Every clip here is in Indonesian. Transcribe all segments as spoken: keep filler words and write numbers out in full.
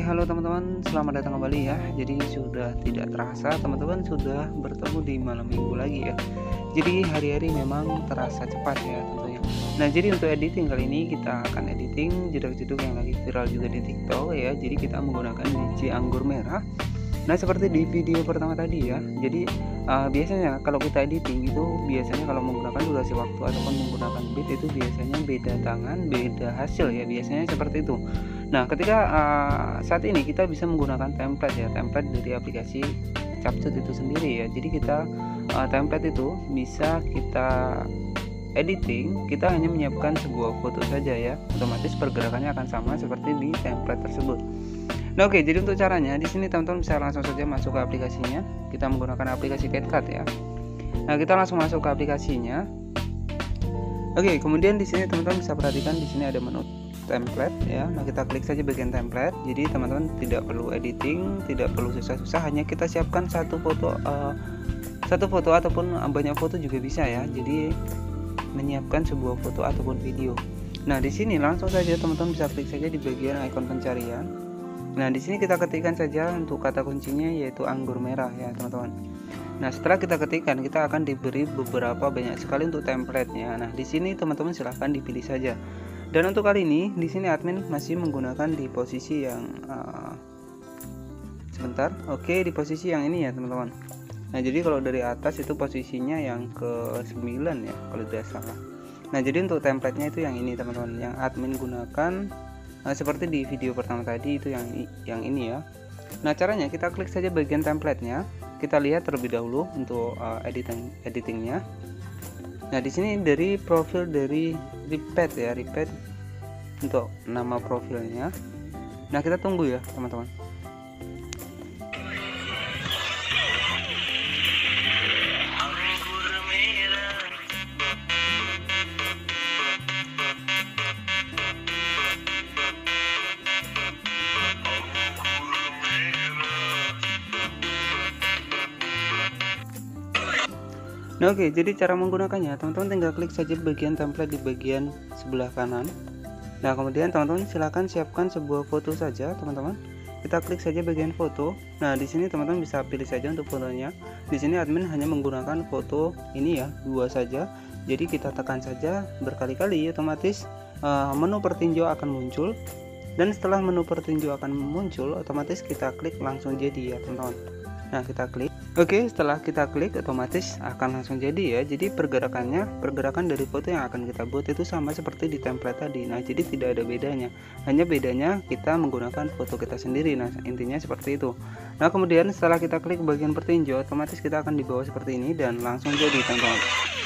halo teman-teman, selamat datang kembali ya. Jadi sudah tidak terasa teman-teman sudah bertemu di malam minggu lagi ya. Jadi hari-hari memang terasa cepat ya tentunya. Nah, jadi untuk editing kali ini kita akan editing jeduk-jeduk yang lagi viral juga di TikTok ya. Jadi kita menggunakan biji anggur merah. Nah, seperti di video pertama tadi ya. Jadi uh, biasanya kalau kita editing itu biasanya kalau menggunakan durasi waktu ataupun menggunakan beat itu biasanya beda tangan, beda hasil ya. Biasanya seperti itu. Nah, ketika uh, saat ini kita bisa menggunakan template ya, template dari aplikasi CapCut itu sendiri ya. Jadi kita uh, template itu bisa kita editing, kita hanya menyiapkan sebuah foto saja ya. Otomatis pergerakannya akan sama seperti di template tersebut. Nah, oke, jadi untuk caranya di sini teman-teman bisa langsung saja masuk ke aplikasinya. Kita menggunakan aplikasi CapCut ya. Nah, kita langsung masuk ke aplikasinya. Oke, kemudian di sini teman-teman bisa perhatikan di sini ada menu template ya. Nah, kita klik saja bagian template. Jadi teman-teman tidak perlu editing, tidak perlu susah-susah, hanya kita siapkan satu foto uh, satu foto ataupun banyak foto juga bisa ya. Jadi menyiapkan sebuah foto ataupun video. Nah, di sini langsung saja teman-teman bisa klik saja di bagian ikon pencarian. Nah, di sini kita ketikkan saja untuk kata kuncinya yaitu anggur merah ya, teman-teman. Nah, setelah kita ketikkan, kita akan diberi beberapa banyak sekali untuk template-nya. Nah, di sini teman-teman silahkan dipilih saja. Dan untuk kali ini, di sini admin masih menggunakan di posisi yang uh, sebentar. Oke, di posisi yang ini ya, teman-teman. Nah, jadi kalau dari atas itu posisinya yang ke sembilan ya, kalau tidak salah. Nah, jadi untuk template-nya itu yang ini, teman-teman. Yang admin gunakan Nah, seperti di video pertama tadi itu yang yang ini ya. Nah, caranya kita klik saja bagian template-nya. Kita lihat terlebih dahulu untuk uh, editing editingnya. Nah, di sini dari profil dari repeat ya, repeat untuk nama profilnya. Nah, kita tunggu ya, teman-teman. Nah, oke, jadi cara menggunakannya teman-teman tinggal klik saja bagian template di bagian sebelah kanan. Nah, kemudian teman-teman silahkan siapkan sebuah foto saja, teman-teman. Kita klik saja bagian foto. Nah, di sini teman-teman bisa pilih saja untuk fotonya. Di sini admin hanya menggunakan foto ini ya, dua saja. Jadi kita tekan saja berkali-kali, otomatis uh, menu pertinjau akan muncul. Dan setelah menu pertinjau akan muncul, otomatis kita klik langsung jadi ya, teman-teman. Nah, kita klik. Oke, setelah kita klik otomatis akan langsung jadi ya. Jadi pergerakannya, pergerakan dari foto yang akan kita buat itu sama seperti di template tadi. Nah, jadi tidak ada bedanya. Hanya bedanya kita menggunakan foto kita sendiri. Nah, intinya seperti itu. Nah, kemudian setelah kita klik bagian pertinjau, otomatis kita akan dibawa seperti ini dan langsung jadi, teman-teman.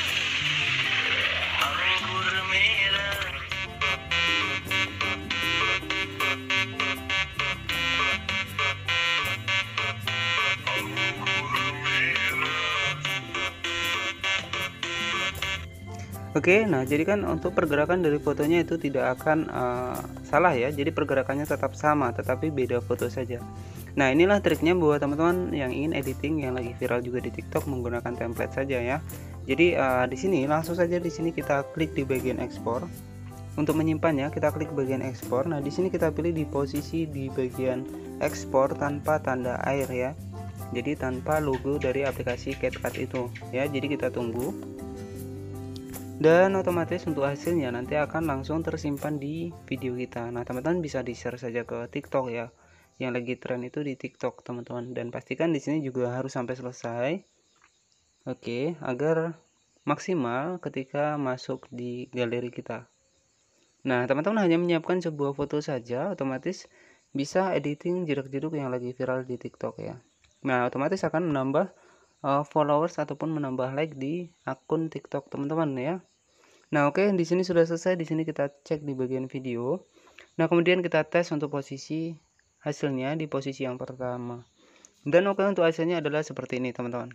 Oke, nah jadi kan untuk pergerakan dari fotonya itu tidak akan uh, salah ya. Jadi pergerakannya tetap sama, tetapi beda foto saja. Nah, inilah triknya buat teman-teman yang ingin editing yang lagi viral juga di TikTok menggunakan template saja ya. Jadi uh, di sini langsung saja di sini kita klik di bagian ekspor. Untuk menyimpannya kita klik bagian ekspor. Nah, di sini kita pilih di posisi di bagian ekspor tanpa tanda air ya. Jadi tanpa logo dari aplikasi CapCut itu ya. Jadi kita tunggu. Dan otomatis untuk hasilnya nanti akan langsung tersimpan di video kita. Nah, teman-teman bisa di-share saja ke TikTok ya. Yang lagi tren itu di TikTok, teman-teman. Dan pastikan di sini juga harus sampai selesai. Oke, agar maksimal ketika masuk di galeri kita. Nah, teman-teman hanya menyiapkan sebuah foto saja, otomatis bisa editing jeduk-jeduk yang lagi viral di TikTok ya. Nah, otomatis akan menambah uh, followers ataupun menambah like di akun TikTok teman-teman ya. Nah, oke, di sini sudah selesai. Di sini kita cek di bagian video. Nah, kemudian kita tes untuk posisi hasilnya di posisi yang pertama. Dan oke, untuk hasilnya adalah seperti ini, teman-teman.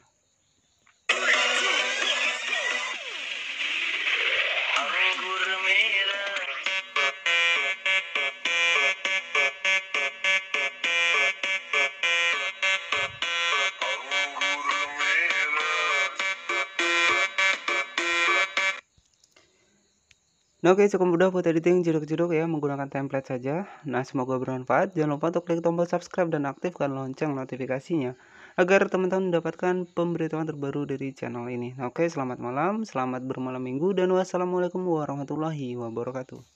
Nah, oke, cukup mudah buat editing jeduk-jeduk ya menggunakan template saja. Nah, semoga bermanfaat. Jangan lupa untuk klik tombol subscribe dan aktifkan lonceng notifikasinya agar teman-teman mendapatkan pemberitahuan terbaru dari channel ini. Nah, oke, selamat malam, selamat bermalam minggu, dan wassalamualaikum warahmatullahi wabarakatuh.